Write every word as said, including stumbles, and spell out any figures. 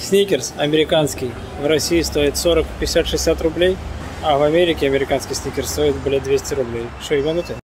Сникерс американский в России стоит сорок, пятьдесят, шестьдесят рублей, а в Америке американский сникерс стоит, блядь, двести рублей. Что, ебанутый?